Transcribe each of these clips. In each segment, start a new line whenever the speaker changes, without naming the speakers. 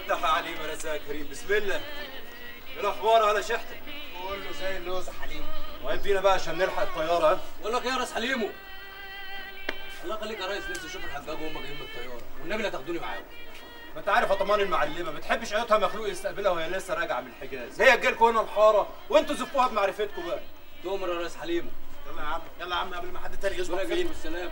فتح يا عليم يا رزاق كريم، بسم الله. ايه الاخبار على شحتك؟
كله زي اللوز يا حليم.
واقف بينا بقى عشان نلحق الطياره. ها
بقول لك ايه يا راس حليمو؟ الله يخليك يا ريس، نفسي اشوف الحجاج وهم جايين من الطياره، والنبي لا تاخدوني معاهم.
ما انت عارف يا طمان المعلمه ما بتحبش ايتها مخلوق يستقبلها وهي لسه راجعه من الحجاز، هي تجيلكم هنا الحاره وانتوا زفوها بمعرفتكم بقى.
تؤمر يا ريس حليمو.
يلا يا عم يلا يا عم قبل ما حد تاني يصبح
جايين بالسلامه.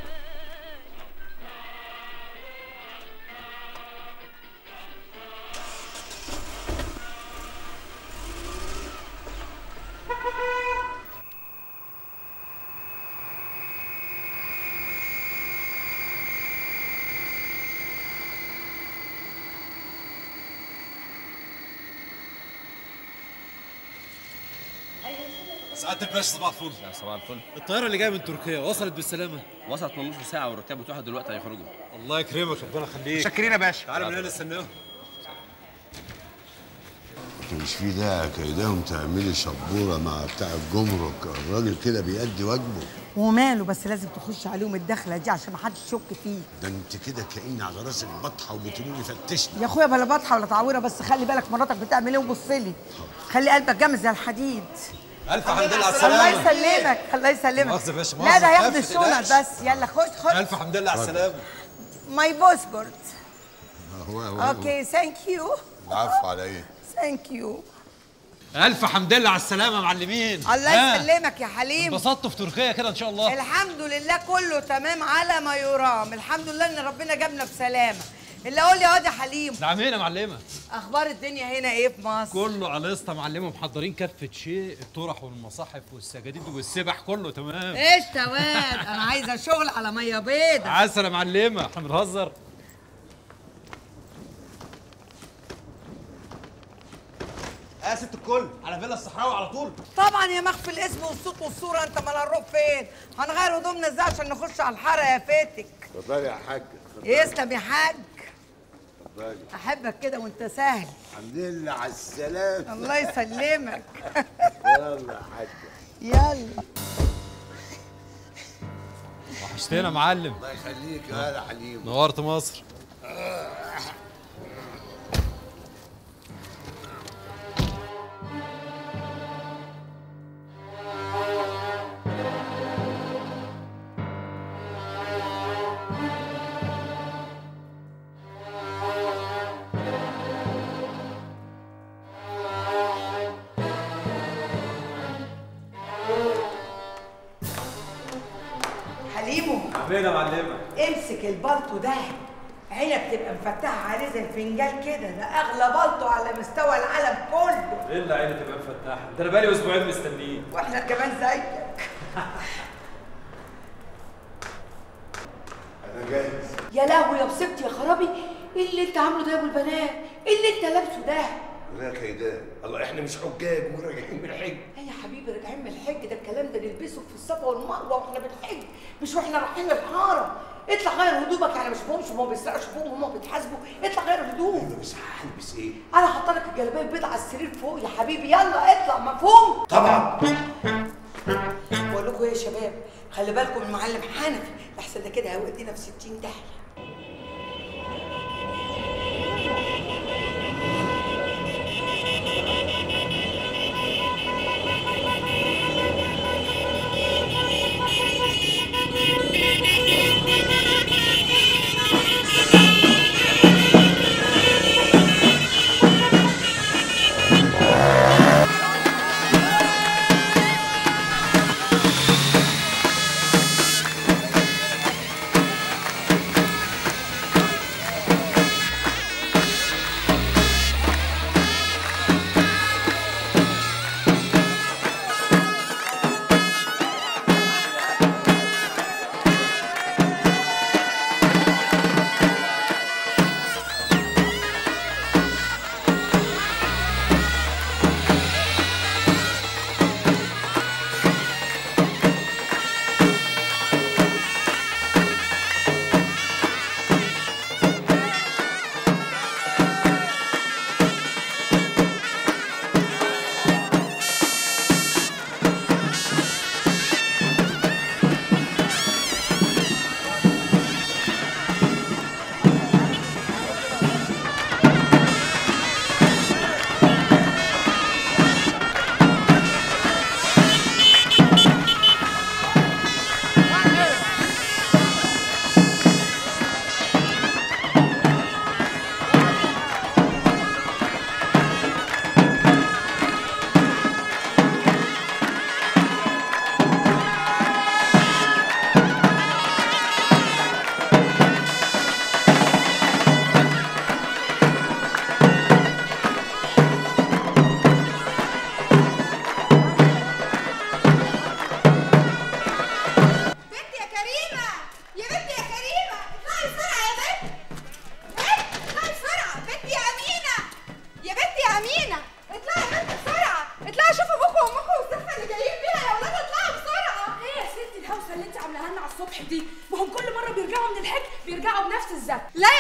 سعادة الباشا صباح الفل.
يا صباح الفل.
الطيارة اللي جاية من تركيا وصلت بالسلامة؟
وصلت من نص ساعة والركاب بتوعها دلوقتي هيخرجوا.
الله يكرمك ربنا يخليك.
شاكرين يا باشا.
تعالى من هنا نستناهم.
مش في داعي كيدهم تعملي شبوره مع بتاع الجمرك، الراجل كده بيأدي واجبه.
وماله، بس لازم تخش عليهم الدخله دي عشان ما حدش يشك فيه.
ده انت كده كأني على راسك بطحه وبتقولي فتشني.
يا اخويا بلا بطحه ولا تعويره، بس خلي بالك مراتك بتعمل ايه وبص لي. خلي قلبك جامد زي الحديد.
ألف حمد لله على السلامة.
الله يسلمك الله يسلمك.
مؤاخذة يا باشا،
لا ده هياخد
مؤاخذة،
الشنط بس. يلا خش.
ألف حمد لله على السلامة.
ماي باسبورت.
هو
اوكي ثانك يو.
العفو على ايه؟
ثانك يو.
ألف حمد لله على السلامة يا معلمين.
الله يسلمك يا حليم.
انبسطتوا في تركيا كده إن شاء الله؟
الحمد لله كله تمام على ما يرام. الحمد لله ان ربنا جابنا بسلامه. اللي قول لي يا حليم،
نعمين يا معلمة.
اخبار الدنيا هنا ايه في مصر؟
كله على قسطة يا معلمة، محضرين كافة شيء، الطرح والمصاحف والسجاديد والسبح كله تمام.
ايش تواد، انا عايزه شغل على ميه بيضة.
عسل يا معلمة، احنا بنهزر.
يا ست الكل على فيلا الصحراوي على طول.
طبعا يا مخفي الاسم والصوت والصوره، انت ما هنروح فين؟ هنغير هدومنا ازاي عشان نخش على الحاره يا فاتك؟
اتفضلي يا حاج.
يسلم يا حاج.
اتفضلي.
احبك كده وانت سهل.
الحمد لله على السلامه.
الله يسلمك.
يلا يا حاج.
يلا.
وحشتنا يا معلم.
الله يخليك يا حليم.
نورت مصر.
حليمو
عمين يا معلمة.
امسك البلطو ده، عينك تبقى مفتحه عليه زي الفنجان كده، ده اغلى بلطو على مستوى العالم كله.
ايه اللي عيني تبقى مفتحة؟ ده انا بقالي اسبوعين مستنيين.
واحنا كمان زيك.
انا جاهز.
يا لهوي يا بصبتي يا خرابي، ايه اللي انت عامله ده يا ابو البنات؟ ايه اللي انت لابسه ده؟
لا كيدان، الله احنا مش حجاج وراجعين من الحج.
ايه يا حبيبي راجعين من الحج؟ ده الكلام ده نلبسه في الصفا والمروه واحنا بنحج، مش واحنا رايحين الحاره. اطلع غير هدومك، يعني مش فهمش هما بيسرقوا شوفهم هما بيتحاسبوا. اطلع غير هدوم.
بس هلبس ايه؟
انا حاطه لك الجلابيه البيضاء على السرير فوق يا حبيبي، يلا اطلع. مفهوم؟
طبعا.
بقول لكم ايه يا شباب، خلي بالكم من المعلم حنفي، احسن ده كده هيودينا في 60 داهيه.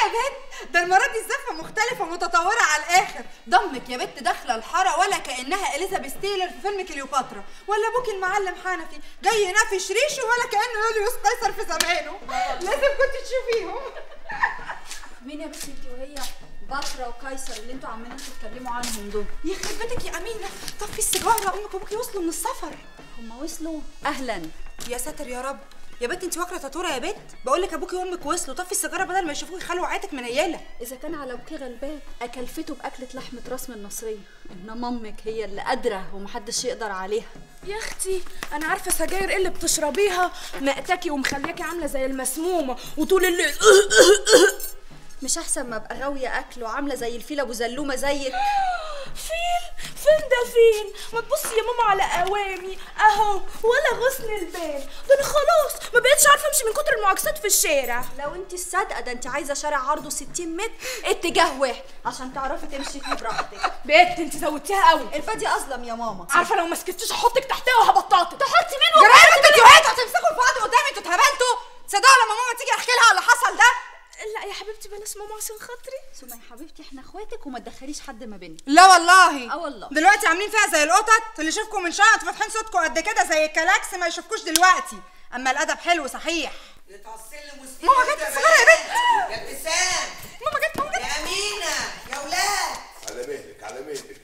يا بنت، ده المره دي الزفه مختلفه متطوره على الاخر. ضمك يا بنت داخله الحاره ولا كانها اليزابيث تايلور في فيلم كليوباترا، ولا ابوك المعلم حنفي جاي ينافش ريشه ولا كانه يوليوس قيصر في زمانه. لازم كنت تشوفيهم.
مين يا بنتي انت وهي بطرة وقيصر اللي انتوا عمالين تتكلموا عنهم دول؟
يخرب بيتك يا امينه، طفي السيجاره، امك وابوكي وصلوا من السفر.
هما وصلوا؟ اهلا.
يا ساتر يا رب. يا بنت انت واكله تاتوره يا بنت، بقول لك ابوكي وامك وصلوا، طفي السيجاره بدل ما يشوفوك يخلوا وعيتك منيله.
اذا كان على ابوكي غلبان اكلفته باكله لحمه راس من النصريه، انما امك هي اللي قادره ومحدش يقدر عليها.
يا اختي انا عارفه سجاير ايه اللي بتشربيها مقتاكي ومخلياكي عامله زي المسمومه وطول الليل
مش احسن ما ابقى غاويه اكل وعامله زي الفيل ابو زلومه زيك؟
فين ده فين؟ ما تبصي يا ماما على قوامي اهو، ولا غصن البال، ده انا خلاص ما بقتش عارفه امشي من كتر المعاكسات في الشارع.
لو انت الصادقه ده انت عايزه شارع عرضه 60 متر اتجاه واحد عشان تعرفي تمشي فيه براحتك.
بنت انت زودتيها قوي.
الفادي اظلم يا ماما.
عارفه لو ما سكتيش احطك تحتها وهبطاطك.
تحطي مين
جرايه انتوا هتمسكوا في بعض قدامي؟ انتوا اتهبلتوا؟ تصدقوا لما ماما تيجي احكي لها على اللي حصل ده؟
لا يا حبيبتي بلاش ماما عشان خاطري.
سمية يا حبيبتي احنا اخواتك وما تدخليش حد ما بيننا.
لا والله.
والله.
دلوقتي عاملين فيها زي القطط اللي يشوفكم من شويه فاتحين صوتكم قد كده زي الكلاكس ما يشوفكوش دلوقتي. اما الادب حلو صحيح. ماما جت الصغيره يا بنت.
يا ابتسام.
ماما جت.
يا امينه يا ولاد.
على مهلك على مهلك.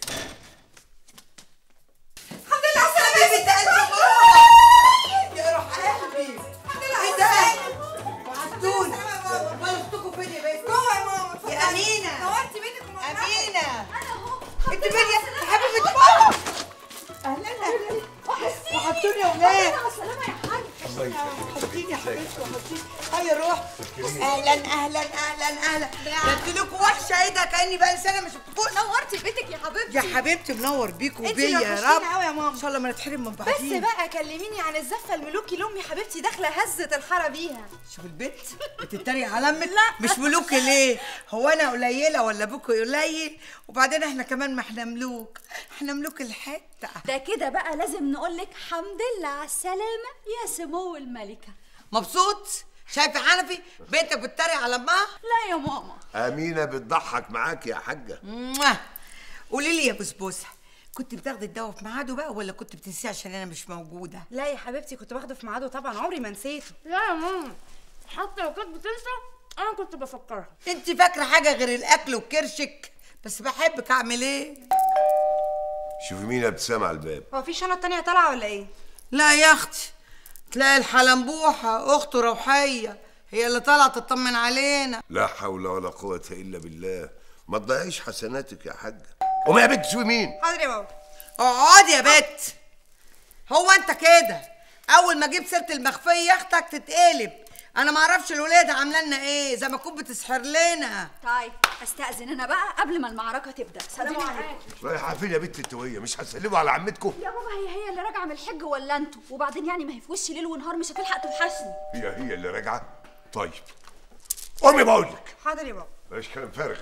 الحمد لله على السلامه
يا بنت قلبي يا روح قلبي.
الحمد لله على
السلامه. وعدتوني. امال اختكم فين يا بنت؟
جوه يا ماما.
يا امينه.
نورتي بيتك
امينه.
انا اهو.
انت فين يا حبيبه ماما؟ اهلا اهلا. وحطوني يا ولاد.
مع السلامه يا حاج.
حطيني يا حبيبتي وحطيني. هيا روح. اهلا اهلا اهلا اهلا. ده انتوا لكم وحشه ايه ده؟ كاني بقالي سنه ما شفتكوش.
نورتي بيتك يا حبيبتي.
يا حبيبتي منور بيكوا
انتي
وبيا
اللي
يا
وحشتيني
رب.
قوي يا ماما.
ان شاء الله ما نتحرم من
بس
بعضين.
بقى كلميني عن الزفه الملوكي لامي حبيبتي داخله هزت الحاره بيها.
شوف البنت بتتريق على امك. لا مش ملوك ليه؟ هو انا قليله ولا ابوكوا قليل؟ وبعدين احنا كمان ما احنا ملوك، احنا ملوك الحته.
ده كده بقى لازم نقولك حمد لله على السلامه يا سمو الملكه.
مبسوط؟ شايفه حنفي بنتك بتتريق على امها؟
لا يا ماما.
امينه بتضحك معاك يا حاجه.
قولي لي يا بسبوسه، كنت بتاخدي الدواء في ميعاده بقى ولا كنت بتنسيه عشان انا مش موجوده؟
لا يا حبيبتي كنت باخده في ميعاده طبعا، عمري ما نسيته.
لا يا ماما حتى لو كانت بتنسى انا كنت بفكرها.
انت فاكره حاجه غير الاكل وكرشك؟ بس بحبك اعمل ايه؟
شوفي مين ابتسام على الباب.
هو في شنط تانية طالعه ولا ايه؟
لا يا اختي، تلاقي الحلنبوحه اخته روحيه هي اللي طالعه تطمن علينا.
لا حول ولا قوه الا بالله. ما تضيعيش حسناتك يا حاجه. قومي يا بنت شوفي مين.
حاضر يا بابا.
اقعدي يا بت. هو انت كده اول ما اجيب سيره المخفيه اختك تتقلب. انا ما اعرفش الولاده عامله لنا ايه، زي ما تكون بتسحر لنا.
طيب استاذن انا بقى قبل ما المعركه تبدا. سلام عليكم.
رايحه فين يا بنت انتويه؟ مش هتسلموا على عمتكم؟
يا بابا هي اللي راجعه من الحج ولا انتوا؟ وبعدين يعني ما هي في وشي ليل ونهار مش هتلحق توحشني.
هي اللي راجعه. طيب قومي بقول لك.
حاضر يا بابا.
مفيش كلام فارغ.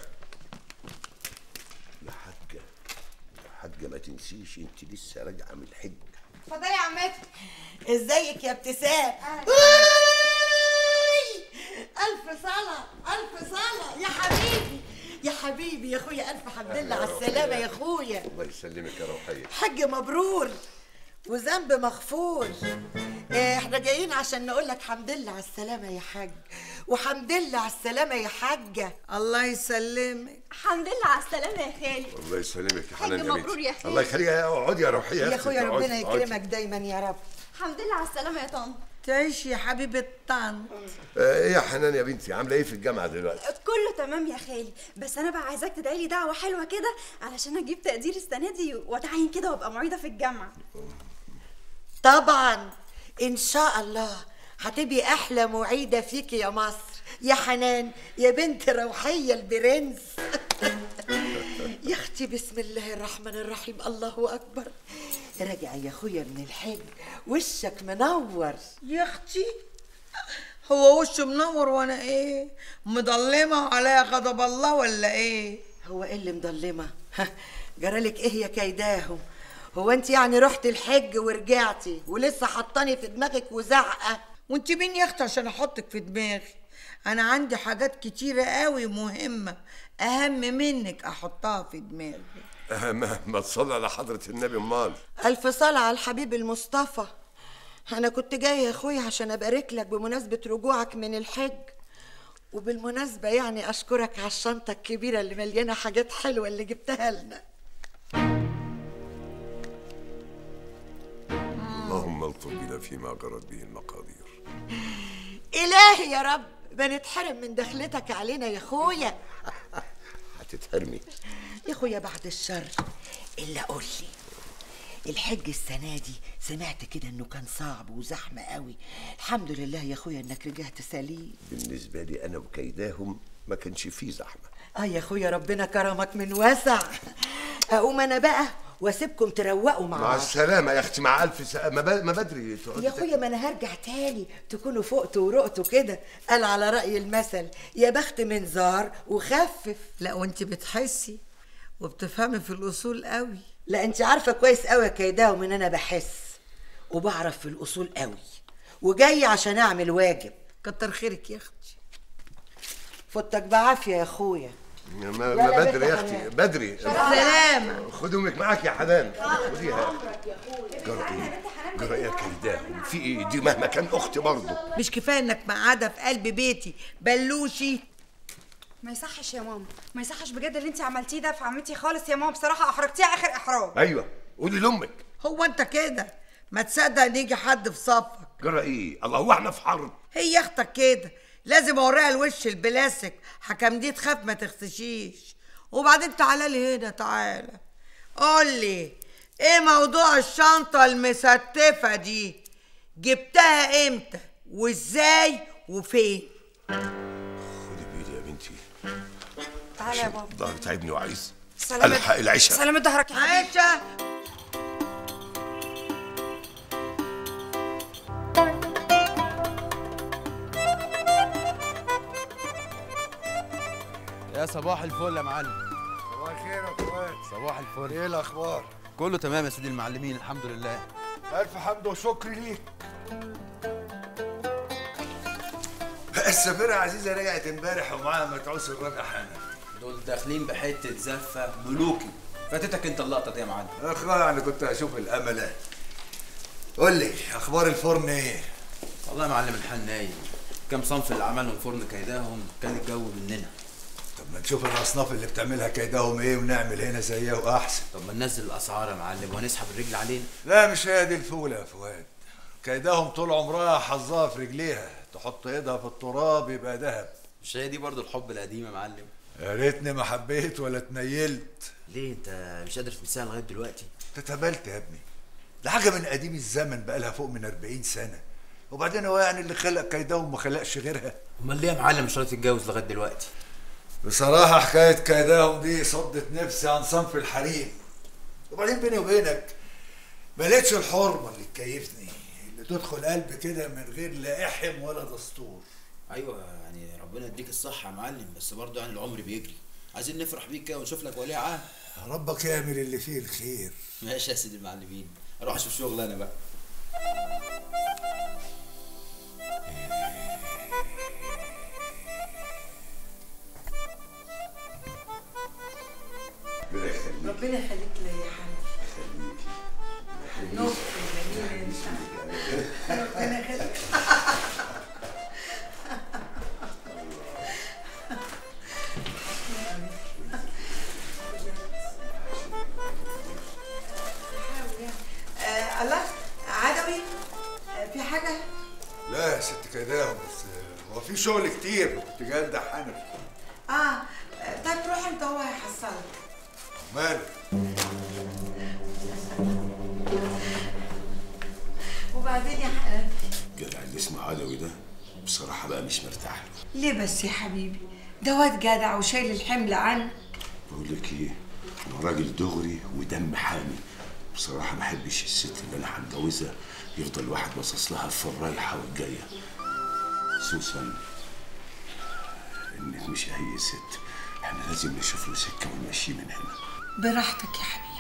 يا حاجه يا حاجه ما تنسيش انت لسه راجعه من الحج.
اتفضلي يا عمتي.
ازيك يا ابتسام؟ الف صلاه الف صلاه يا حبيبي يا حبيبي يا اخويا. الف حمد لله على السلامه يا اخويا.
الله يسلمك يا روحيه.
حج مبرور وذنب مغفور. احنا جايين عشان نقول لك حمد لله على السلامه يا حاج، وحمد لله على السلامه يا حاجه. الله يسلمك.
حمد لله على السلامه يا خالي.
الله يسلمك يا حنان يا
مبرور
بنتي.
يا خالي.
الله يخليك. اقعدي يا روحيه
يا اخويا ربنا
اقعدي.
يكرمك دايما يا رب.
حمد لله على السلامه يا طنط.
تعيش يا حبيبه طنط.
ايه يا حنان يا بنتي عامله ايه في الجامعه دلوقتي؟
كله تمام يا خالي، بس انا بقى عايزاك تدعي لي دعوه حلوه كده علشان اجيب تقدير السنه دي واتعين كده وابقى معيده في الجامعه.
طبعا ان شاء الله هتبقي احلى معيده فيكي يا مصر يا حنان يا بنت روحيه البرنس. يا اختي بسم الله الرحمن الرحيم. الله اكبر. راجع يا اخويا من الحج وشك منور. يا اختي هو وشه منور وانا ايه مضلمه عليا غضب الله ولا ايه؟ هو ايه اللي مضلمه؟ جرالك ايه يا كيداهم؟ هو انت يعني رحت الحج ورجعتي ولسه حطاني في دماغك وزعقه؟ وانت مين يا اختي عشان احطك في دماغي؟ انا عندي حاجات كتيره قوي مهمه اهم منك احطها في دماغي.
ما تصلي على حضرة النبي امال.
الف صلاه على الحبيب المصطفى. انا كنت جايه يا اخويا عشان ابارك لك بمناسبه رجوعك من الحج، وبالمناسبه يعني اشكرك على الشنطه الكبيره اللي مليانه حاجات حلوه اللي جبتها لنا.
اللهم الطف بنا فيما جرت به المقادير.
الهي يا رب بنتحرم من دخلتك علينا يا اخويا.
هتتحرمي
يا اخويا بعد الشر. الا قول لي الحج السنه دي سمعت كده انه كان صعب وزحمه قوي. الحمد لله يا اخويا انك رجعت سليم.
بالنسبة لي أنا وكيداهم ما كانش فيه زحمة.
يا اخويا ربنا كرمك من واسع. اقوم انا بقى واسيبكم تروقوا مع
مع السلامة يا أختي. مع ألف ما بدري تقعدي
يا اخويا. ما انا هرجع تاني تكونوا فقتوا ورقتوا كده. قال على رأي المثل يا بخت من زار وخفف. لا وانت بتحسي وبتفهمي في الاصول قوي. لا انت عارفه كويس قوي يا كيداهم ان انا بحس وبعرف في الاصول قوي، وجاي عشان اعمل واجب. كتر خيرك يا اختي. فوتك بعافيه يا اخويا.
ما بدري يا اختي بدري.
سلام.
خد امك معاك يا حنان. خديها. جرى يا كيداهم في ايه؟ دي مهما كان اختي برضه.
مش كفايه انك مقعده في قلب بيتي بلوشي؟
ما يصحش يا ماما، ما يصحش بجد اللي انت عملتيه ده في عمتي خالص يا ماما. بصراحه احرجتيها اخر احراج.
ايوه قولي لامك.
هو انت كده ما تصدق ان يجي حد في صفك؟
جرى ايه؟ الله هو احنا في حرب؟
هي اختك كده لازم اوريها الوش البلاستيك. حكم دي تخاف ما تختشيش. وبعدين تعالى لي هنا. تعالى قول لي ايه موضوع الشنطه المستفه دي؟ جبتها امتى وازاي وفين؟
خدي بايدي يا بنتي.
تعالى يا بابا.
ظهري تعبني وعايز
سلامة
الحق العشاء.
سلامة ظهرك يا حبيبي.
عيشة.
يا صباح الفل يا معلم.
صباح الخير يا اخوات.
صباح الفل.
ايه الاخبار؟
كله تمام يا سيدي المعلمين الحمد لله.
الف حمد وشكر ليك.
السفيرة عزيزة رجعت امبارح ومعاها متعوس الراجع حنان.
دول داخلين بحته زفه ملوكي. فاتتك انت اللقطه دي يا معلم.
اخويا انا كنت هشوف الاملات. قول لي اخبار الفرن ايه؟
والله يا معلم الحال نايم. كام صنف اللي عملهم فرن كيداهم كان الجو مننا.
طب ما نشوف الاصناف اللي بتعملها كيداهم ايه ونعمل هنا زيها واحسن.
طب ما ننزل الاسعار يا معلم وهنسحب الرجل علينا.
لا مش هي دي الفولة يا فؤاد. كيداهم طول عمرها حظها في رجليها، تحط ايدها في التراب يبقى دهب.
مش هي دي برضه الحب القديم يا معلم؟
يا ريتني ما حبيت ولا اتنيلت.
ليه انت مش قادر تنساها لغايه دلوقتي؟
تتبلت يا ابني. ده حاجه من قديم الزمن بقالها فوق من 40 سنه. وبعدين هو يعني اللي خلق كيداهم ما خلقش غيرها؟
امال ليه يا معلم مش راضي تتجوز لغايه دلوقتي؟
بصراحه حكايه كيداهم دي صدت نفسي عن صنف الحريم. وبعدين بيني وبينك ما لقيتش الحرمه اللي تكيفني، اللي تدخل قلبي كده من غير لا احم ولا دستور.
ايوه يعني ربنا يديك الصحه يا معلم، بس برضه يعني العمر بيجري. عايزين نفرح بيك كده ونشوف لك ولي عهد.
ربك يعمل اللي فيه الخير.
ماشي يا سيدي المعلمين، اروح اشوف شغل انا بقى.
ربنا يخليك ليا يا حبيبي. نور جميل انت. ربنا يخليك. الله عدوي في حاجة؟
لا يا ست كيداهم، بس هو في شغل كتير كنت جاي امدح حنفي.
طيب روح انت هو هيحصلك.
ماله؟
وبعدين يا حنفي
جدع اللي اسمه عدوي ده بصراحه بقى مش مرتاح له.
ليه بس يا حبيبي؟ ده واد جدع وشايل الحمل عنك.
بقول لك ايه، انا راجل دغري ودم حامي. بصراحه ما بحبش الست اللي انا هتجوزها يفضل الواحد باصص لها في الرايحه والجايه، خصوصا انك مش اي ست. احنا لازم نشوف له سكه ونمشيه من هنا.
براحتك يا حبيبي.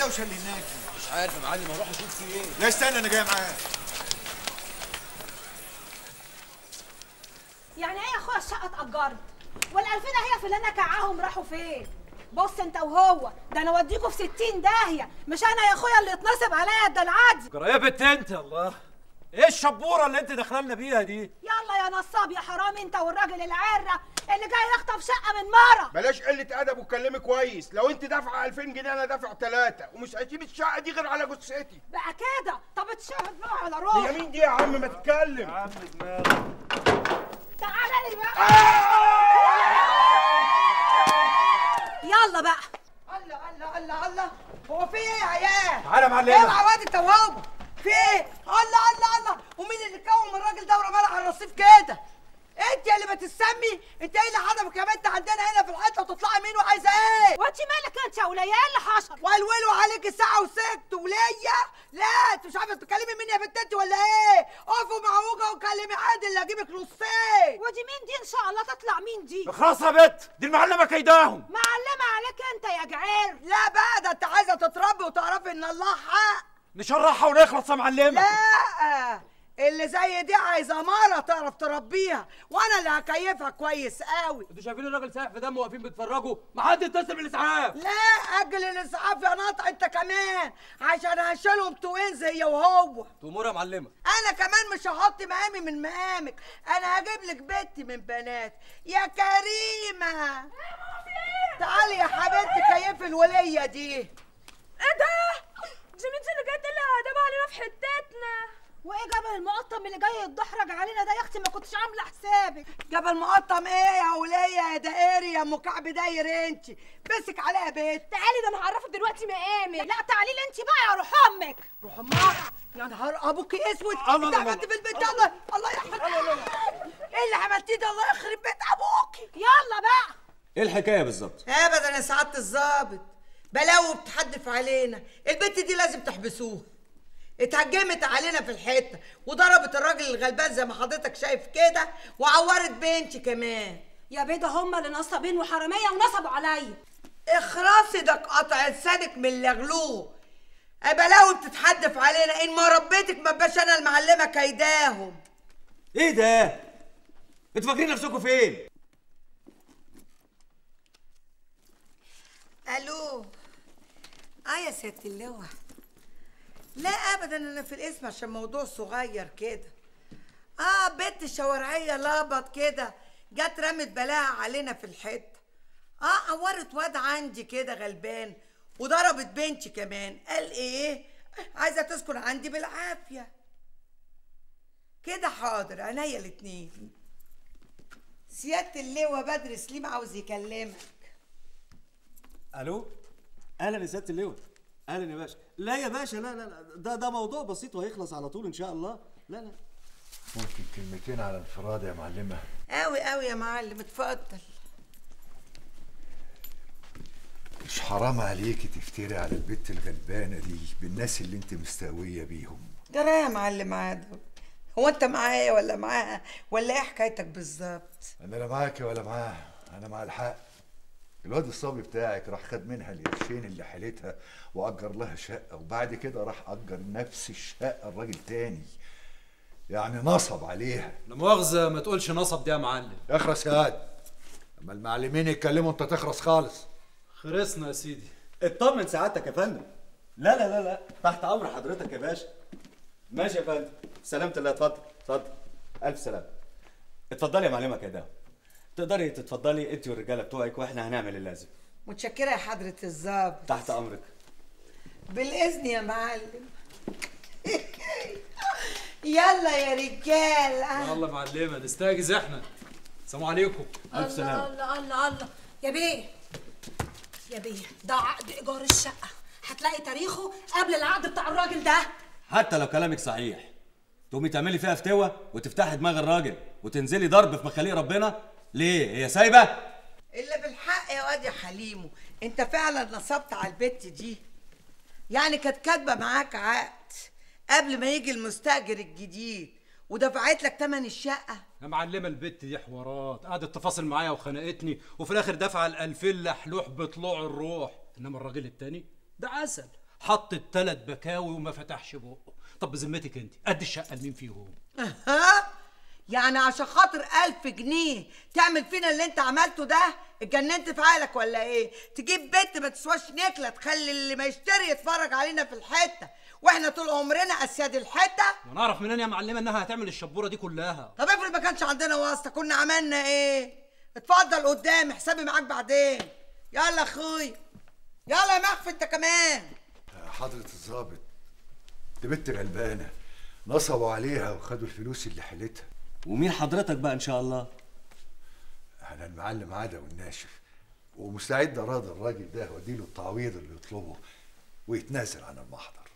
الدوشه اللي هناك دي؟
مش عارف يا معلم، اروح اشوف في ايه.
لا استنى انا جاي معاك.
يعني ايه يا اخويا الشقه اتأجرت؟ والألفين هي في اللي انا كعاهم راحوا فين؟ بص انت وهو، ده انا اوديكوا في 60 داهيه، مش انا يا اخويا اللي اتنصب عليا الدلعادي.
جرى يا بنت انت، الله ايه الشبوره اللي انت داخلنا بيها دي؟
يلا يا نصاب يا حرامي انت والراجل العره اللي جاي يخطف شقه من مره.
بلاش قله ادب واتكلمي كويس. لو انت دافعه 2000 جنيه انا دافع 3 ومش هسيب الشقه دي غير على جثتي.
بقى كده؟ طب اتشهد بقى على روح.
هي مين دي يا عم؟ ما تتكلم.
يا عم دماغك.
تعالى لي بقى. يلا بقى. الله الله الله الله، هو في ايه يا عيال؟
تعالى يا معلمه.
اوعى واد انت وهو، في ايه؟ الله الله الله، ومين اللي كوم الراجل ده ورماله على الرصيف كده؟ انت اللي بتسمي؟ انت ايه اللي حضرك يا بنت عندنا هنا في الحته وتطلعي مين وعايزه ايه؟ وانت مالك انت يا وليه؟ ايه اللي حصل؟ والولوا عليكي ساعه وسكت وليا؟ لا انت مش عارفه تتكلمي مين يا بنت انت ولا ايه؟ اقفوا معوجه وكلمي عادل اللي هجيبك نصين. ودي مين دي ان شاء الله تطلع مين دي؟
خلاص يا بنت، دي المعلمه كيداهم.
معلمه عليك انت يا جعير. لا بقى ده انت عايزه تتربي وتعرفي ان الله حق.
نشرحها ونخلص يا معلمه.
لا اللي زي دي عايزه مره تعرف تربيها، وانا اللي هكيفها كويس قوي.
انتوا شايفين الراجل سايح في دمه واقفين بيتفرجوا؟ ما حد يتصل بالاسعاف.
لا اجل الاسعاف يا ناطع انت كمان، عشان هشيلهم توينز هي وهو.
تأمور يا معلمه.
انا كمان مش هحط مقامي من مقامك، انا هجيب لك بنتي من بنات يا كريمه. تعالي يا حبيبتي كيفي الوليه دي. ايه ده؟ دي مين اللي جايه تقلق ادب علينا في حتتنا؟ وايه جبل المقطم اللي جاي يتدحرج علينا ده يا اختي؟ ما كنتش عامله حسابك. جبل مقطم ايه يا وليه يا دائري يا ام كعب داير انت؟ مسك عليها بيت. تعالي ده انا هعرفك دلوقتي مقامي. لا تعالي لي انت بقى يا روح امك. روح امك يا نهار ابوكي اسود. انت عملتي في البيت ده؟ الله يحفظك. ايه اللي عملتيه ده؟ الله يخرب بيت ابوكي. يلا بقى.
ايه الحكايه بالظبط؟
ابدا يا سعاده الظابط، بلاوي بتحدف علينا. البت دي لازم تحبسوها. اتهجمت علينا في الحته وضربت الراجل الغلبان زي ما حضرتك شايف كده، وعورت بنتي كمان.
يا بيضه هما اللي نصابين وحراميه ونصبوا عليا.
اخرسي ده قطع لسانك من اللغلوغ. بلاوي بتتحدف علينا، ان ما ربيتك ما بقاش انا المعلمه كيداهم.
ايه ده؟ انتوا فاكرين نفسكم فين؟
الو. يا ست اللواء. لا ابدا انا في الاسم عشان موضوع صغير كده. بنت شوارعيه لابط كده جت رمت بلاها علينا في الحته. عورت واد عندي كده غلبان وضربت بنتي كمان. قال ايه؟ عايزه تسكن عندي بالعافيه كده. حاضر عينيا الاتنين. سياده اللواء بدر سليم عاوز يكلمك.
الو. اهلا يا سياده اللواء. اهلا يا باشا. لا يا باشا، لا لا لا، ده موضوع بسيط وهيخلص على طول ان شاء الله. لا لا.
ممكن كلمتين على انفراد يا معلمه؟
قوي قوي يا معلم، اتفضل.
مش حرام عليكي تفتري على البت الغلبانه دي بالناس اللي انت مستقويه بيهم؟
جرى يا معلم عادل، هو انت معايا ولا معاها ولا ايه حكايتك بالظبط؟
انا لا معاكي ولا معاها، انا مع الحق. الواد الصبي بتاعك راح خد منها القرشين اللي حالتها واجر لها شقه، وبعد كده راح اجر نفس الشقه الراجل تاني، يعني نصب عليها.
لا مؤاخذه ما تقولش نصب دي يا معلم.
اخرس يا واد، اما المعلمين يتكلموا انت تخرس خالص.
خرسنا يا سيدي.
اطمن سعادتك يا فندم. لا لا لا لا، تحت امر حضرتك يا باشا. ماشي يا فندم، سلامة الله. اتفضل اتفضل، الف سلامه. اتفضلي يا معلمه كده، تقدري تتفضلي انت والرجاله بتوعك واحنا هنعمل اللازم.
متشكره يا حضره الظابط.
تحت امرك.
بالاذن يا معلم. يلا يا رجاله.
يلا معلمه نستاجز احنا. السلام عليكم.
الف سلامه. الله الله الله. يا بيه يا بيه، ده عقد ايجار الشقه، هتلاقي تاريخه قبل العقد بتاع الراجل ده.
حتى لو كلامك صحيح تقومي تعملي فيها فتوى وتفتحي دماغ الراجل وتنزلي ضرب في مخاليق ربنا؟ ليه؟ هي سايبه؟
الا بالحق يا واد يا حليمو، انت فعلا نصبت على البت دي؟ يعني كانت كاتبه معاك عقد قبل ما يجي المستاجر الجديد ودفعت لك تمن الشقه؟
يا معلمه البت دي حوارات، قعدت تفاصل معايا وخنقتني وفي الاخر دفع ال2000 لحلوح بطلوع الروح، انما الراجل التاني ده عسل، حط الثلاث بكاوي وما فتحش بقه. طب بذمتك انت قد الشقه لمين فيهم؟
ها؟ يعني عشان خاطر 1000 جنيه تعمل فينا اللي انت عملته ده؟ اتجننت في عقلك ولا ايه؟ تجيب بنت ما تسواش نكله تخلي اللي ما يشتري يتفرج علينا في الحته، واحنا طول عمرنا اسياد الحته؟
ونعرف منين يا معلمه انها هتعمل الشبوره دي كلها؟
طب افرض ما كانش عندنا واسطه كنا عملنا ايه؟ اتفضل قدامي، حسابي معاك بعدين. يلا اخويا، يلا يا مخفي انت كمان.
حضرة الظابط، دي بنت غلبانه نصبوا عليها وخدوا الفلوس اللي حيلتها.
ومين حضرتك بقى ان شاء الله؟
انا المعلم عدا والناشف، ومستعد اراضي الراجل ده واديله التعويض اللي يطلبه ويتنازل عن المحضر.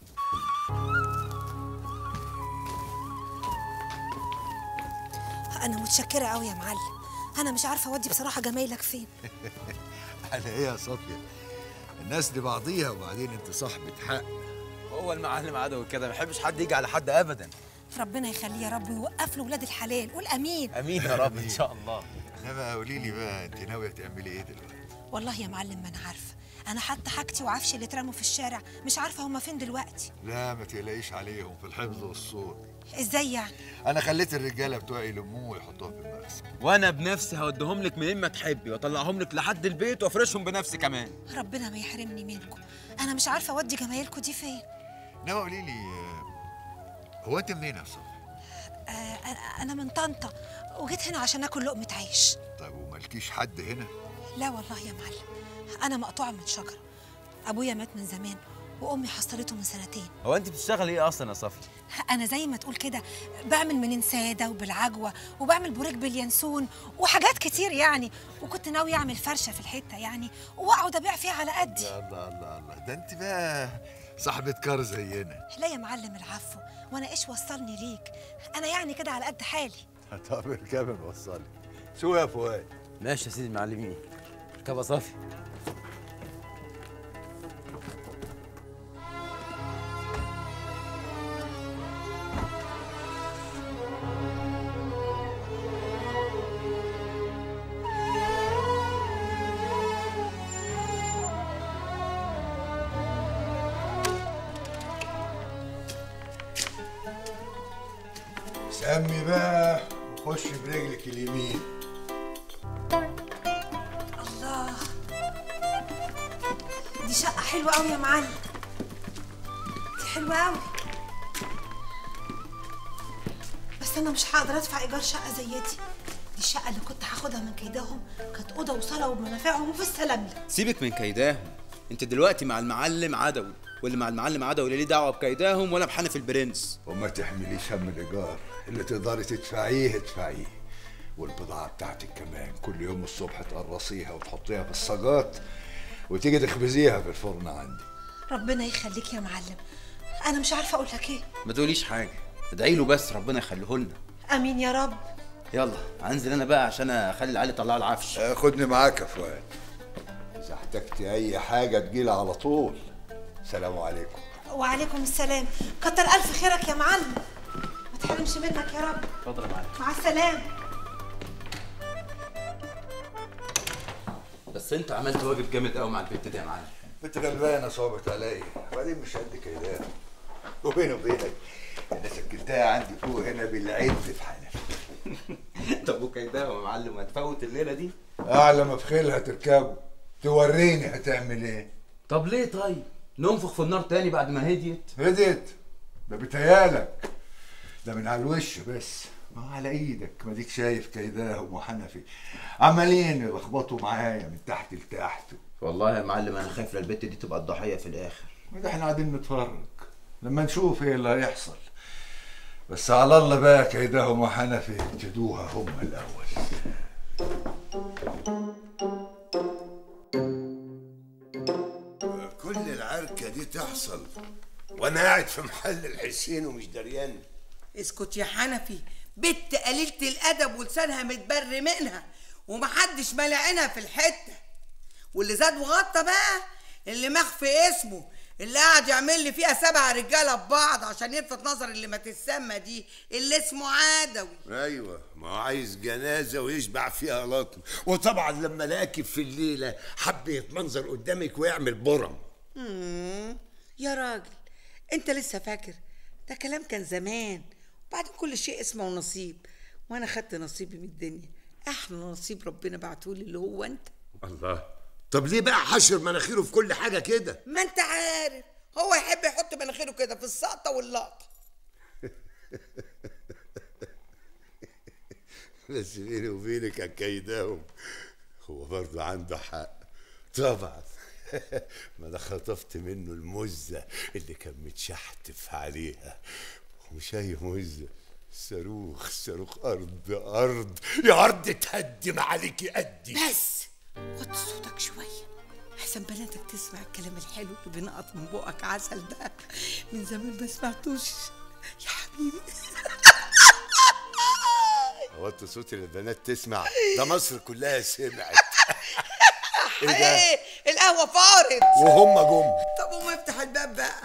انا متشكره قوي يا معلم، انا مش عارفه اودي بصراحه جمايلك فين.
على ايه يا صفية؟ الناس دي بعضيها، وبعدين انت صاحبة حق.
هو المعلم عدوي كده ما يحبش حد يجي على حد ابدا.
ربنا يخليه يا رب ويوقف له ولاد الحلال، قول امين.
امين يا رب ان شاء الله.
انما قولي لي بقى، انت ناويه تعملي ايه دلوقتي؟
والله يا معلم ما انا عارفه، انا حتى حاجتي وعفشي اللي اترموا في الشارع مش عارفه هما فين دلوقتي.
لا ما تقلقيش عليهم، في الحفظ والصون.
ازاي يعني؟
انا خليت الرجاله بتوعي يلموه ويحطوها في المخزن،
وانا بنفسي هوديهم لك منين ما تحبي واطلعهم لك لحد البيت وافرشهم بنفسي كمان.
ربنا ما يحرمني منكم، انا مش عارفه اودي جمايلكم دي فين.
انما قولي لي، هو انت منين يا صفي؟
انا من طنطا وجيت هنا عشان اكل لقمه عيش.
طيب ومالكيش حد هنا؟
لا والله يا معلم، انا مقطوعه من شجره، ابويا مات من زمان وامي حصلته من سنتين.
هو انت بتشتغلي ايه اصلا يا صفي؟
انا زي ما تقول كده بعمل منين ساده وبالعجوه، وبعمل بوريك باليانسون وحاجات كتير يعني، وكنت ناوي اعمل فرشه في الحته يعني واقعد ابيع فيها على قدي.
الله الله الله، ده انت بقى صاحبة كار زينا.
لا يا معلم العفو، وانا ايش وصلني ليك؟ انا يعني كده على قد حالي.
طب اركبي نوصلك. شو يا فؤاد؟
ماشي يا سيدي المعلمين. اركب يا صافي.
سمي بقى وخش برجلك اليمين.
الله، دي شقة حلوة قوي يا معلم، دي حلوة قوي، بس أنا مش هقدر أدفع إيجار شقة زي دي. الشقة اللي كنت هاخدها من كيداهم كانت أوضة وصالة وبمنافعهم وفي السلام.
سيبك من كيداهم، أنت دلوقتي مع المعلم عدوي، واللي مع المعلم عدوي ليه دعوة بكيداهم ولا بحنف البرنس.
وما تحمليش هم الإيجار، اللي تقدري تدفعيه ادفعيه، والبضاعة بتاعتك كمان كل يوم الصبح تقرصيها وتحطيها في الصاجات وتيجي تخبزيها في الفرن عندي.
ربنا يخليك يا معلم، أنا مش عارفة أقول لك إيه.
ما تقوليش حاجة، ادعي له بس ربنا يخليه لنا.
آمين يا رب.
يلا هنزل أنا بقى عشان أخلي العيال يطلعوا العفش.
خدني معاك يا فؤاد، إذا احتجتي أي حاجة تجيلي على طول. سلام عليكم.
وعليكم السلام، كتر ألف خيرك يا معلم، ما تحرمش منك يا رب.
اتفضل يا معلم.
مع السلامة.
بس أنت عملت واجب جامد قوي مع البنت دي يا معلم.
بنت غلبانة صعبت عليا، وبعدين مش قد كده. وبيني وبينك أنا سكنتها عندي فوق هنا بالعد في حنفي.
طب وكيداهم يا معلم هتفوت الليلة دي؟
أعلى ما في خيلها تركبه، توريني هتعمل إيه.
طب ليه طيب؟ ننفخ في النار تاني بعد ما هديت؟
هديت؟ ده بيتهيألك، ده من على الوش بس، ما على ايدك، ما ديك شايف كيداهم وحنفي عمالين يلخبطوا معايا من تحت لتحت.
والله يا معلم انا خايف للبت دي تبقى الضحيه في الاخر.
ما ده احنا قاعدين نتفرج لما نشوف ايه اللي هيحصل، بس على الله بقى كيداهم وحنفي يبتدوها هم الاول.
كل العركه دي تحصل وانا قاعد في محل الحسين ومش دريان.
اسكت يا حنفي، بنت قليلة الأدب ولسانها متبر منها ومحدش ملاعينها في الحتة. واللي زاد وغطى بقى اللي مخفي اسمه، اللي قاعد يعمل لي فيها 7 رجالة ببعض عشان يلفت نظر اللي ما تسمى دي، اللي اسمه عدوي.
ايوه، ما هو عايز جنازه ويشبع فيها لطم، وطبعا لما لاقيك في الليله حب يتمنظر قدامك ويعمل برم.
يا راجل انت لسه فاكر؟ ده كلام كان زمان، وبعدين كل شيء اسمه ونصيب، وانا خدت نصيبي من الدنيا، احلى نصيب ربنا بعتهولي اللي هو انت.
الله، طب ليه بقى حشر مناخيره في كل حاجه كده؟
ما انت عارف هو يحب يحط مناخيره كده في السقطه واللقطه.
بس بيني وبينك يا كيداهم، هو برضه عنده حق طبعا. ما انا خطفت منه المزه اللي كان متشحتف عليها، ومش اي مزه، صاروخ ارض يا ارض تهدم عليكي قدي.
بس وطي صوتك شويه احسن بناتك تسمع الكلام الحلو اللي بينقط من بقك عسل ده، من زمان ما سمعتوش يا حبيبي.
وطي صوتي للبنات تسمع، ده مصر كلها سمعت.
ايه القهوه فارت
وهم جم.
طب قوم افتح الباب بقى.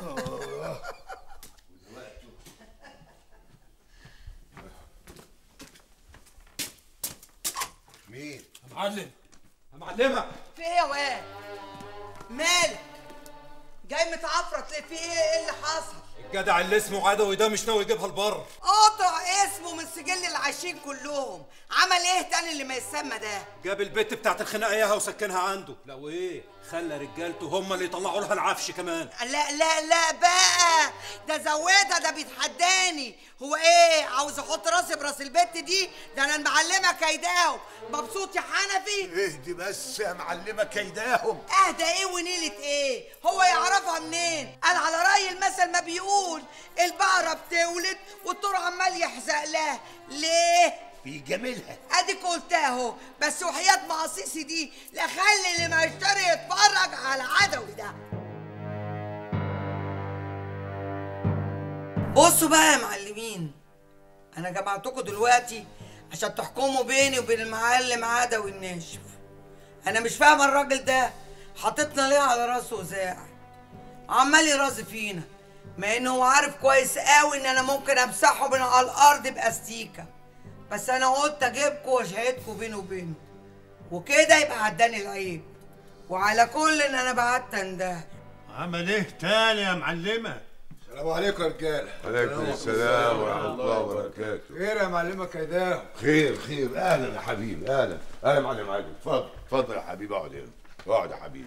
مين؟
يا معلم، يا معلمه،
في ايه يا واد؟ مالك جاي متعفرت ليه؟ في ايه اللي حصل؟
الجدع اللي اسمه عدوي ده مش ناوي يجيبها لبر.
قطع اسمه من سجل العايشين كلهم. عمل ايه تاني اللي ما يسمى ده؟
جاب البت بتاعت الخناقه اياها وسكنها عنده. لا وايه، خلى رجالته هم اللي يطلعوا لها العفش كمان.
لا بقى، ده زودها، ده بيتحداني. هو ايه عاوز احط راسي براس البت دي؟ ده انا المعلمه كيداهم. مبسوط يا حنفي؟
اهدي بس يا معلمه كيداهم.
اهدى ايه ونيله ايه؟ هو يعرفها منين؟ قال على راي المثل ما بيقول البقره بتولد والطور عمال يحزق لها. ليه؟
في جميلها.
اديك قلتها اهو، بس وحياه مقاصيصي دي لا خلي اللي ما يشتري يتفرج على عدوي ده. بصوا بقى يا معلمين، انا جمعتكم دلوقتي عشان تحكموا بيني وبين المعلم عدوي الناشف. انا مش فاهمه الراجل ده حاططنا ليه على راسه وزاع، عمال يرازي فينا، مع انه هو عارف كويس قوي ان انا ممكن امسحه من على الارض باستيكه. بس انا قلت اجيبكم واشهدكم بيني وبينه، وكده يبقى عداني العيب. وعلى كل ان انا بعت اندهر.
عمل ايه تاني يا معلمه؟
السلام عليكم يا رجاله.
وعليكم السلام ورحمه الله وبركاته.
خير يا معلمه كيداهم؟
خير، اهلا يا حبيبي، اهلا يا معلم عادل. اتفضل يا حبيبي، اقعد هنا، اقعد يا حبيبي.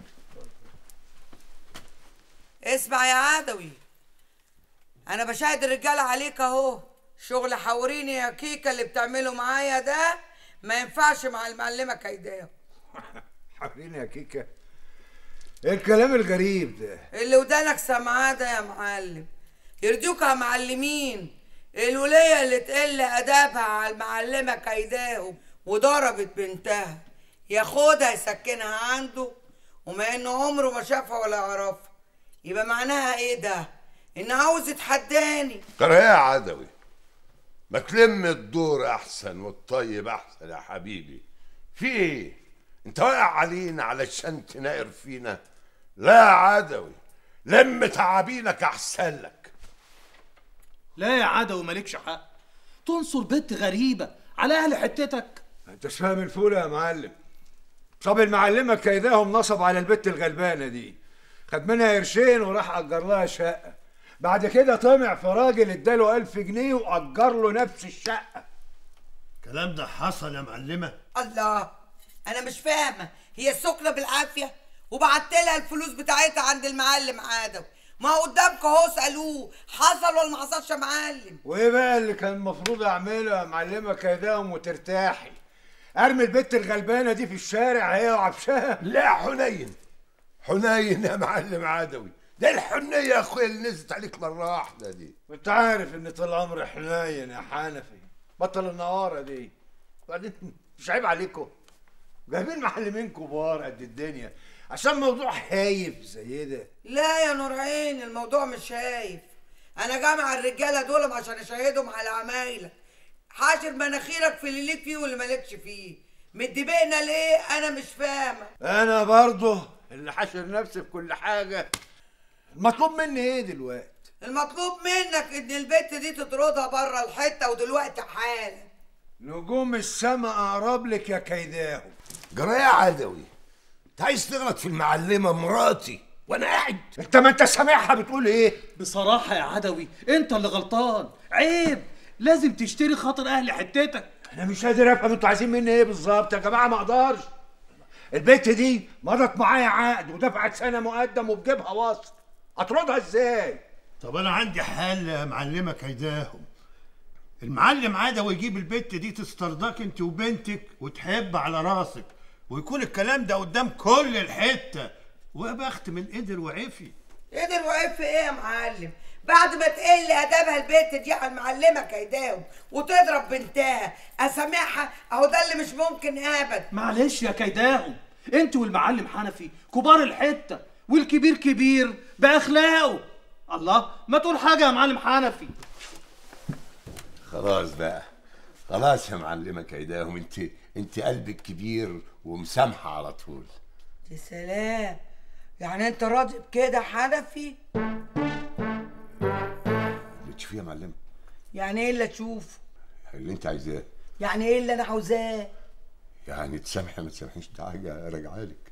اسمع يا عدوي، انا بشاهد الرجاله عليك اهو. شغل حوريني يا كيكه اللي بتعمله معايا ده ما ينفعش مع المعلمه كيداهم.
حوريني يا كيكه؟ ايه الكلام الغريب ده؟
اللي ودانك سمعاه ده يا معلم يرضيوك يا معلمين. الوليه اللي تقل ادابها على المعلمه كيداهم وضربت بنتها، ياخدها يسكنها عنده، وما انه عمره ما شافها ولا يعرفها، يبقى معناها ايه ده؟ ان عاوز يتحداني.
ترى يا عدوي، ما تلم الدور احسن والطيب احسن يا حبيبي. في ايه؟ انت واقع علينا علشان تناقر فينا؟ لا يا عدوي، لم تعابينك احسن لك.
لا يا عدوي، مالكش حق تنصر بنت غريبه على اهل حتتك.
انت مش فاهم الفوله يا معلم. صاب المعلمه كيداهم نصب على البت الغلبانه دي، خد منها قرشين وراح اجر لها شقه. بعد كده طمع في راجل اداله 1000 جنيه واجر له نفس الشقه.
الكلام ده حصل يا معلمه؟
الله، انا مش فاهمه، هي السكنه بالعافيه وبعت لها الفلوس بتاعتها عند المعلم عدوي. ما هو قدامكم اهو، اسالوه حصل ولا ما حصلش يا معلم.
وايه بقى اللي كان المفروض اعمله يا معلمه كيداهم وترتاحي؟ ارمي البت الغلبانه دي في الشارع هي وعفشها؟
لا، حنين يا معلم عدوي، ده الحنيه يا اخويا اللي نزلت عليك مره واحده دي.
وانت عارف ان طول عمري حنين يا حنفي، بطل النواره دي. وبعدين مش عيب عليكم؟ جايبين معلمين كبار قد الدنيا عشان موضوع هايف زي ده.
لا يا نور عين، الموضوع مش هايف. انا جامع الرجاله دول عشان اشهدهم على عمايلك. حاشر مناخيرك في اللي ليك فيه واللي مالكش فيه. مدبقنا ليه؟ انا مش فاهمه.
انا برضه اللي حاشر نفسي في كل حاجه. المطلوب مني ايه دلوقتي؟
المطلوب منك ان البت دي تطردها بره الحته ودلوقتي حالا.
نجوم السما اقرب لك يا كيداهم.
جرى يا عدوي، انت عايز تغلط في المعلمه مراتي
وانا قاعد. انت ما انت سامعها بتقول ايه؟
بصراحه يا عدوي انت اللي غلطان، عيب، لازم تشتري خاطر اهل حتتك.
انا مش قادر افهم انتوا عايزين مني ايه بالظبط يا جماعه. ما اقدرش. البنت دي مضت معايا عقد ودفعت سنه مقدم وبجيبها وصل، اطردها ازاي؟
طب انا عندي حل يا معلمه كيداهم. المعلم عدوي يجيب البت دي تسترضاك انت وبنتك وتحب على راسك، ويكون الكلام ده قدام كل الحته، ويا بخت من قدر وعفي.
قدر وعفي ايه يا معلم؟ بعد ما تقل ادبها البنت دي على المعلمه كيداهم وتضرب بنتها اسامحها؟ اهو ده اللي مش ممكن ابدا.
معلش يا كيداهم، انت والمعلم حنفي كبار الحته، والكبير كبير باخلاقه. الله، ما تقول حاجه يا معلم حنفي.
خلاص بقى، خلاص يا معلمه كيداهم، انت قلبك كبير ومسامحه على طول.
يا سلام، يعني انت راضي بكده حنفي؟
اللي تشوفيه يا معلمه.
يعني ايه اللي تشوفه؟
اللي انت عايزاه.
يعني ايه اللي انا عاوزاه؟
يعني تسامحي ما تسامحيش، دي حاجه راجعه لك.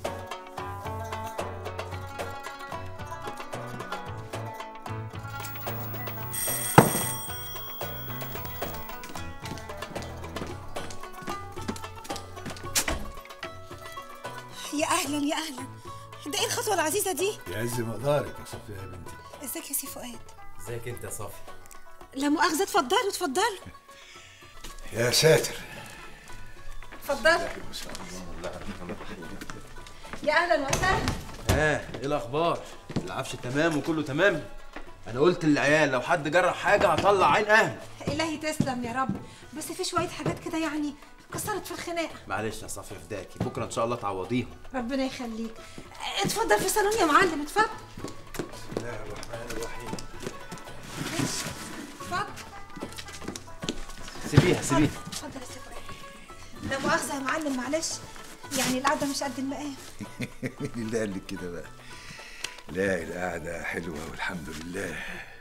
يا اهلا يا اهلا، ده ايه الخطوه العزيزه دي؟
يعز مقدارك يا صفيه يا بنتي.
ازيك يا سي فؤاد؟
ازيك انت يا صافي؟
لا مؤاخذه، اتفضلوا اتفضلوا.
يا ساتر.
اتفضلوا. يا اهلا وسهلا.
ايه الاخبار؟ العفش تمام وكله تمام؟ انا قلت للعيال لو حد جرح حاجه هطلع عين اهل.
الهي تسلم يا رب، بس في شويه حاجات كده يعني كسرت في الخناقه.
معلش يا صافي، فداكي، بكره ان شاء الله تعوضيهم.
ربنا يخليك. اتفضل في الصالون يا معلم، اتفضل.
بسم الله الرحمن الرحيم.
اتفضل.
سيبيها.
اتفضل يا سي فؤاد. لا مؤاخذه يا معلم، معلش يعني القعده مش قد المقام.
مين اللي قال لك كده بقى؟ لا، القعده حلوه والحمد لله.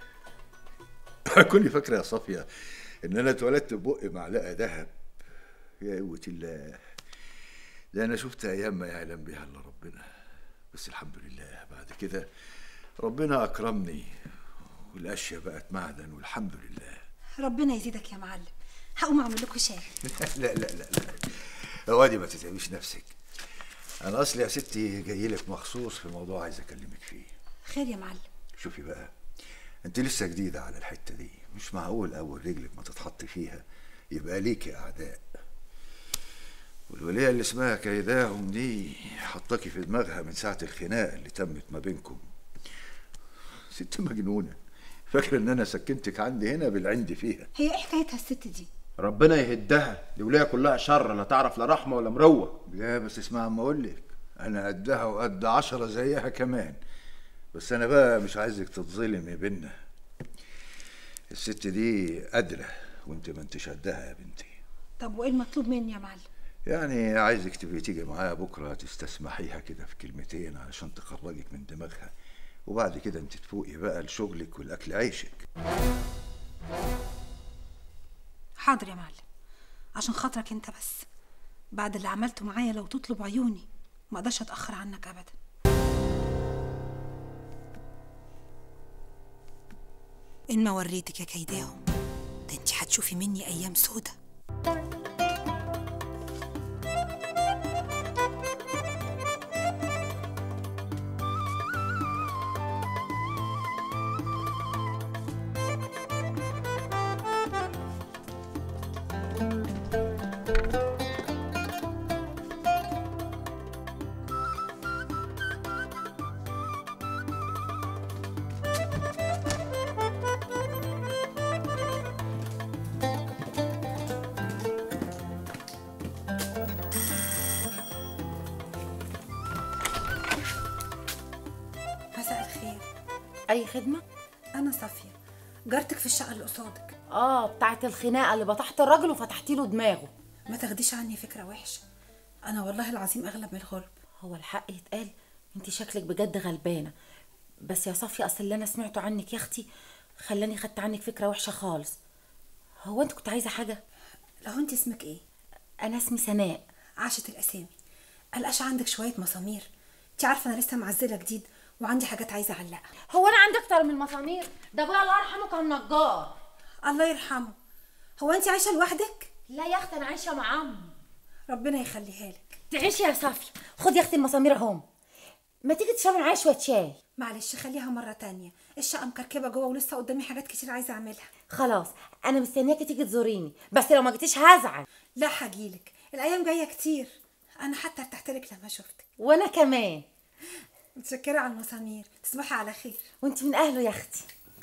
كوني فاكره يا صافيه ان انا اتولدت ببق معلقه ذهب؟ يا قوة الله، ده انا شفت ايام ما يعلم بها الا ربنا. بس الحمد لله بعد كده ربنا اكرمني والاشياء بقت معدن والحمد لله.
ربنا يزيدك يا معلم. هقوم اعمل لكم شاي.
لا لا لا لا، اوادي ما تتعبيش نفسك. انا اصلي يا ستي جاي لك مخصوص في موضوع عايز اكلمك فيه.
خير يا معلم.
شوفي بقى، انت لسه جديده على الحته دي، مش معقول اول رجلك ما تتحط فيها يبقى ليكي اعداء. والوليه اللي اسمها كيداهم دي حطاكي في دماغها من ساعه الخناقه اللي تمت ما بينكم. ست مجنونه، فاكره ان انا سكنتك عندي هنا بالعند فيها.
هي ايه حكايتها الست دي؟
ربنا يهدها، دي وليه كلها شر، لا تعرف لا رحمه ولا مروه.
لا بس اسمع اما اقول لك، انا قدها وقد 10 زيها كمان. بس انا بقى مش عايزك تتظلمي بينا. الست دي قادره وانت ما انتش قدها يا بنتي.
طب وايه المطلوب مني يا معلم؟
يعني عايزك تبقي تيجي معايا بكره تستسمحيها كده في كلمتين علشان تخرجك من دماغها، وبعد كده انت تفوقي بقى لشغلك والاكل عيشك.
حاضر يا معلم، عشان خاطرك انت بس. بعد اللي عملته معايا لو تطلب عيوني ما اقدرش اتاخر عنك ابدا. ان ما وريتك يا كيداهم، ده انت هتشوفي مني ايام سودة. مساء الخير.
اي خدمه؟
انا صافيه، جارتك في الشقه اللي قصادك.
بتاعت الخناقه اللي بطحت الراجل وفتحتي له دماغه.
ما تاخديش عني فكره وحشه، انا والله العظيم اغلب من الغلب.
هو الحق يتقال، انت شكلك بجد غلبانه. بس يا صافيه، اصل اللي انا سمعته عنك يا اختي خلاني خدت عنك فكره وحشه خالص. هو انت كنت عايزه حاجه؟
لو انت اسمك ايه؟
انا اسمي سناء.
عاشت الاسامي. قلقاش عندك شويه مسامير؟ انت عارفه انا لسه معزله جديد وعندي حاجات عايزه اعلقها.
هو انا عندي اكتر من المسامير؟ ده ابويا الله يرحمه كان نجار.
الله يرحمه. هو انت عايشه لوحدك؟
لا يا اختي انا عايشه مع عمي.
ربنا يخليها لك.
تعيشي يا صافيه. خدي يا اختي المسامير اهم. ما تيجي تشربي معايا شويه شاي؟
معلش خليها مره تانية، الشقه مكركبه جوه ولسه قدامي حاجات كتير عايزه اعملها.
خلاص انا مستنياكي تيجي تزوريني، بس لو ما جيتيش هزعل.
لا هجيلك، الايام جايه كتير. انا حتى ارتحت لك لما شفتك.
وانا كمان.
متشكره على المسامير، تصبحي على خير.
وانت من اهله يا اختي.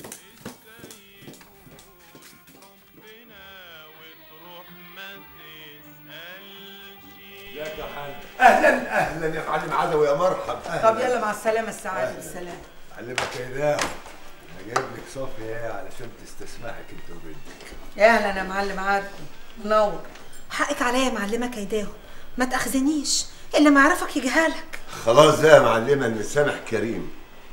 ازيك يا حاج؟ اهلا اهلا يا معلم عدوي، يا مرحب.
طب يلا مع السلامه، السعاده بالسلامه.
معلمك ايداهم، انا جايب لك صافيه علشان تستسمحك انت وبنتك.
اهلا يا معلم عادل، منور.
حقك عليا يا معلمه كيداهم، ما تاخذنيش، اللي ما يعرفك يجهلك.
خلاص ده يا معلمه، المسامح كريم.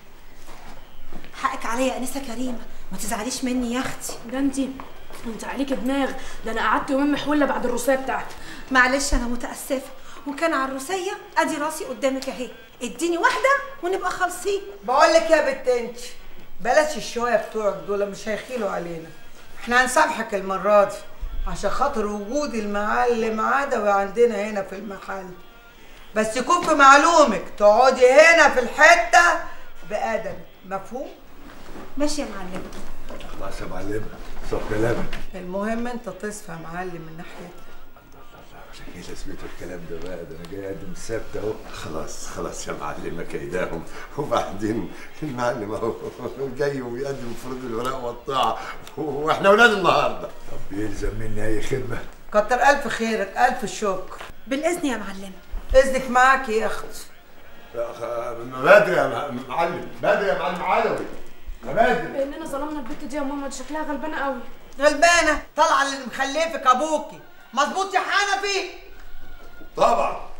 حقك عليا يا انسه كريمه، ما تزعليش مني يا اختي.
ده انت عليكي دماغ، ده انا قعدت يومين محوله بعد الروسيه بتاعتي.
معلش انا متاسفه، وكان على الروسيه ادي راسي قدامك اهي، اديني واحده ونبقى خالصين.
بقول لك يا بت انت بلاش الشويه بتوعك دول، مش هيخيلوا علينا. احنا هنسامحك المره دي عشان خاطر وجود المعلم عدوي عندنا هنا في المحل، بس يكون في معلومك تقعدي هنا في الحته بادب، مفهوم؟
ماشي يا معلم.
خلاص يا معلمه، صف كلامك.
المهم انت تصفى يا معلم من ناحيتك.
عشان كده لازمته الكلام ده بقى، ده انا جاي اقدم السبت اهو. خلاص خلاص يا معلمه كيداهم، وبعدين المعلم اهو جاي وبيقدم فروض الولاء والطاعه، واحنا ولاد النهارده. طب يلزم مني اي خدمه؟
كتر الف خيرك، الف شكر.
بالاذن يا معلمه.
اذنك معاكي يا اختي.
بدري يا معلم، بدري يا معلم عدوي، يا بدري.
باننا ظلمنا البت دي يا ماما، دي شكلها غلبانه قوي.
غلبانه؟ طالعه اللي مخلفك ابوكي، مظبوط يا حنفي؟
طبعا